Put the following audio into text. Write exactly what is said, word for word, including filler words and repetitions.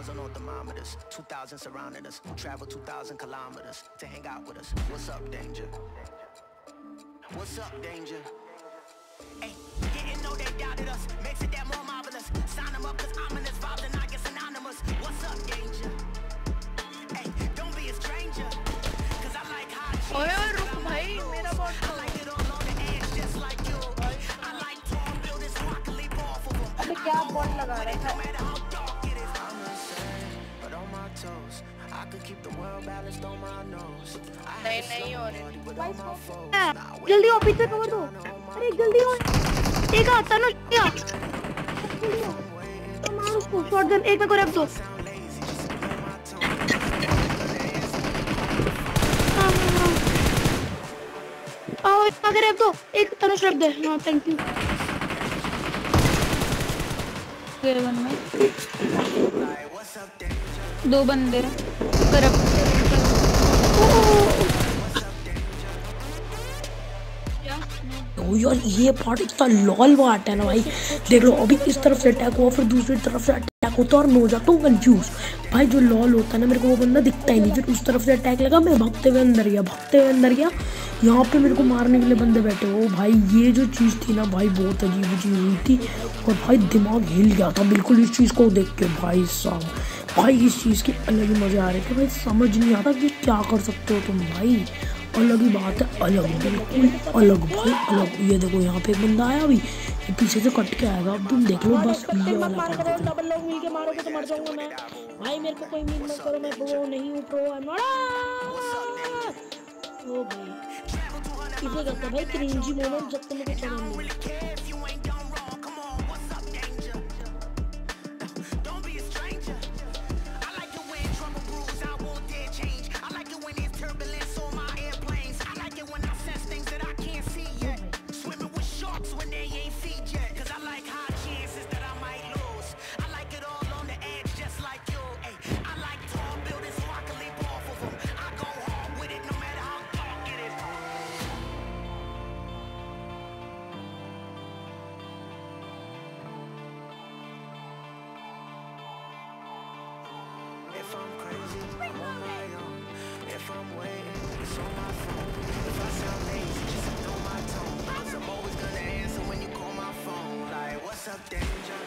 on all thermometers. two thousand surrounding us. Travel two thousand kilometers to hang out with us. What's up, danger? What's up, danger? Hey, didn't know they doubted us. Makes it that more marvelous. Sign them up cause ominous vibes and I get synonymous. What's up, danger? Hey, don't be a stranger. Cause I like hot cheese. ओए ओए रुक भाई मेरा bot I like it all on the edge just like you. I like tall buildings so I can leap off of them. अबे क्या bot लगा रहा No है matter how dark it is, I'm insane, but on my toes. I could keep the world balanced on my nose. नहीं नहीं हो रही जल्दी आओ पीछे कवर दो अरे जल्दी आओ एक आता ना क्या मार उसको शॉट गन एक में को रैप दो आओ एक में रैप दो एक तनुष रैप दे हां थैंक यू वन में दो बंदे करप ओ यार ये पार्ट इतना लॉल पार्ट है ना भाई देख लो अभी इस तरफ से अटैक हुआ फिर दूसरी तरफ से अटैक होता और मैं हो जाता हूँ कंफ्यूज भाई जो लॉल होता है ना मेरे को वो बंदा दिखता ही नहीं फिर उस तरफ से अटैक लगा मैं भागते हुए अंदर गया भागते हुए अंदर गया यहाँ पे मेरे को मारने के लिए बंदे बैठे हो भाई ये जो चीज़ थी ना भाई बहुत अजीब चीज़ हुई थी और भाई दिमाग हिल गया था बिल्कुल इस चीज़ को देख के भाई साहब भाई इस चीज़ के अलग ही मज़े आ रहे थे भाई समझ नहीं आता कि क्या कर सकते हो तुम भाई अलग ही बात है अलग बिल्कुल अलग भाई अलग ये देखो यहाँ पे एक बंदा आया अभी ये पीछे से कट के आएगा अब तुम देख लो बस ये वाला डबल लोग मिलके मारोगे तो मर जाऊंगा मैं भाई मेरे को कोई मीन मत करो मैं प्रो नहीं हूं प्रो आई एम नॉट ओ भाई इसे कहते हैं भाई क्रिंजी मोमेंट जब तुम मुझे चला नहीं If I'm crazy, I'm on my own. If I'm waiting, it's on my phone. If I sound lazy, just ignore my tone. Cause I'm always gonna answer when you call my phone. Like, what's up, danger?